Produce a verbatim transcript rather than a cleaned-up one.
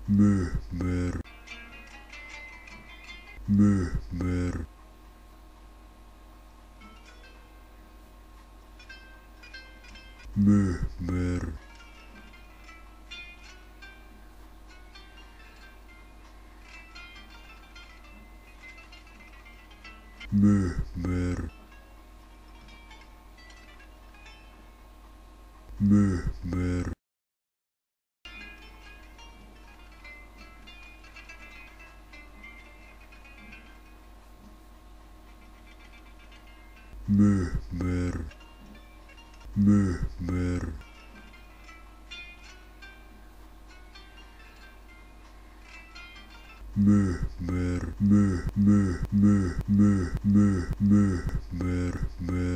Mehmer, Mehmer, Mehmer, Mehmer, Mehmer, Mehmer, Mehmer, Mehmer, Meh, Meh, Meh, Meh, Meh, Meh, Meh, Meh.